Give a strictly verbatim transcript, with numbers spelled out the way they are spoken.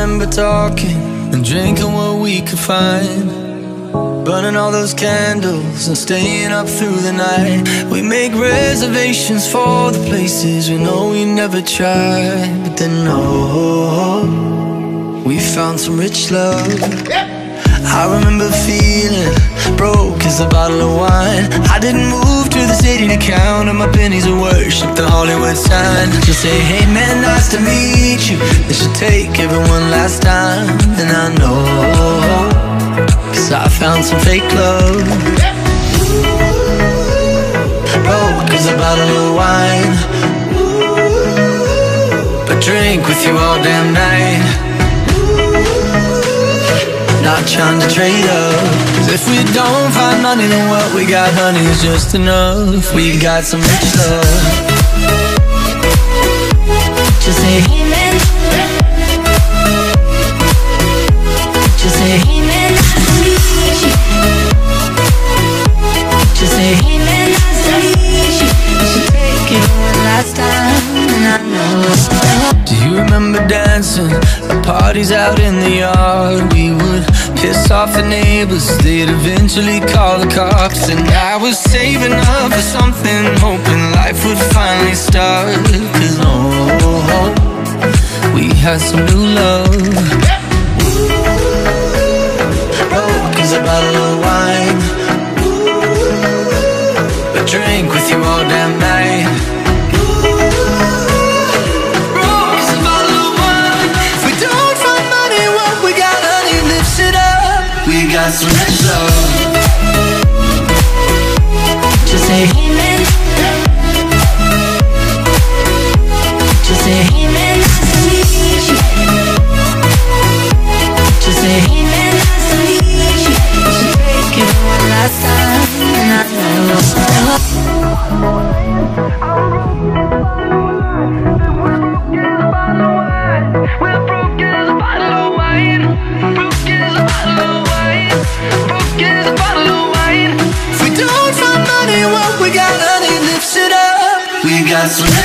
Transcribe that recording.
remember talking and drinking what we could find, burning all those candles and staying up through the night. We make reservations for the places we know we never tried. But then, oh, we found some rich love. I remember feeling broke as a bottle of wine. I didn't move to the city to count on my pennies or worship the Hollywood sign. Just say, hey man, nice to meet you. They should take everyone last time. And I know, cause I found some fake love. Broke as a bottle of wine, but drink with you all damn night. Not trying to trade up, cause if we don't find money, then what we got, honey, is just enough. We got some rich love. Just say, hey man. Just say, hey man, nice to meet you. Just say, hey man, nice to meet you. You should take it one last time, and I know. Do you remember dancing at parties out in the yard? We would piss off the neighbors, they'd eventually call the cops. And I was saving up for something, hoping life would finally start. Cause oh, we had some new love. Broke as a bottle of wine, but drink with you all damn night. We got some rich love. Just say, hey man. Just say, hey man, nice to meet you. Just say, hey man, nice to meet you. You should take it one last time, and I know. We're broke as a bottle of wine. Broke as a bottle of wine. Broke as a bottle of wine. If we don't find money, what we got, honey, lifts it up. We got some